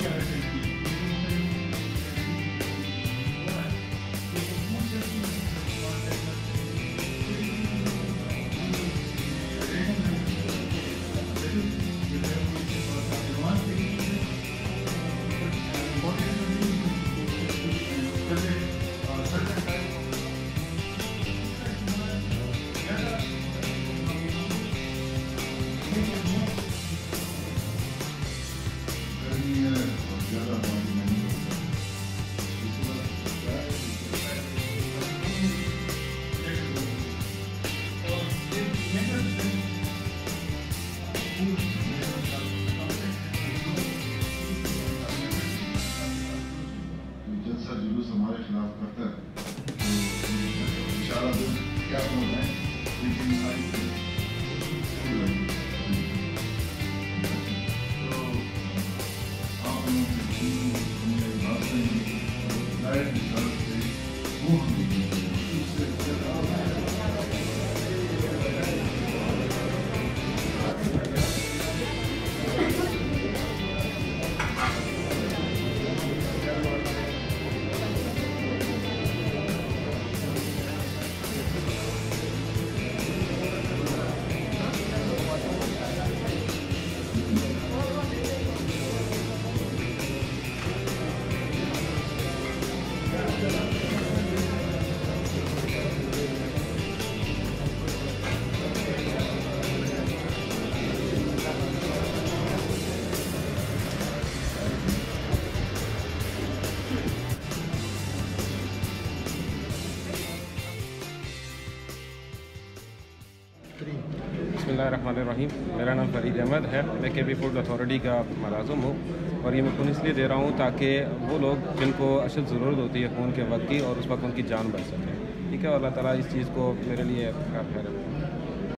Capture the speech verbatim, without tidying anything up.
हमारे खिलाफ करता है इंशाल्लाह क्या समझ है लेकिन तो आप बिस्मिल्लाहिर्रहमानिर्रहीम। मेरा नाम फरीद अहमद है। मैं के बी फूड अथॉरिटी का मुलाज़िम हूँ और ये मैं खून इसलिए दे रहा हूँ ताकि वो लोग जिनको अशद ज़रूरत होती है खून के वक्त की और उस वक्त उनकी जान बच सके। ठीक है, अल्लाह ताला इस चीज़ को मेरे लिए खैर है।